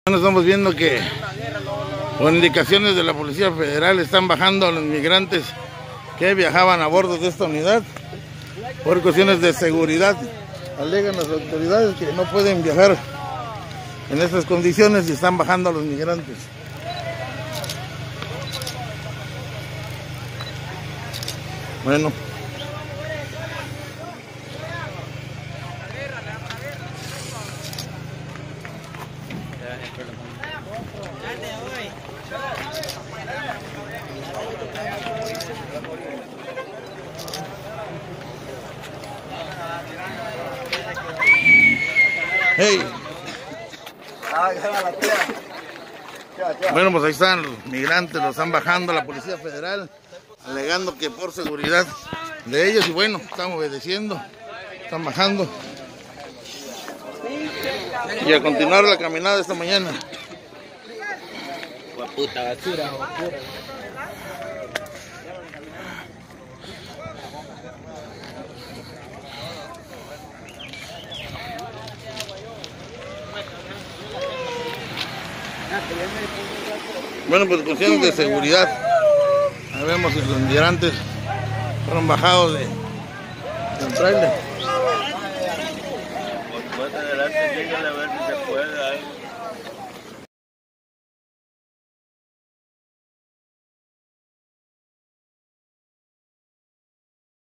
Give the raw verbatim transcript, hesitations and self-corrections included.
Bueno, estamos viendo que con indicaciones de la Policía Federal están bajando a los migrantes que viajaban a bordo de esta unidad por cuestiones de seguridad. Alegan las autoridades que no pueden viajar en estas condiciones y están bajando a los migrantes. Bueno. Hey. Bueno, pues ahí están los migrantes, los están bajando a la Policía Federal, alegando que por seguridad de ellos, y bueno, están obedeciendo, están bajando. Y a continuar la caminada esta mañana. Puta basura, basura. Bueno, pues cuestiones de seguridad. Ahí vemos que los migrantes fueron bajados de, del trailer. Más adelante, dígale a ver si se puede.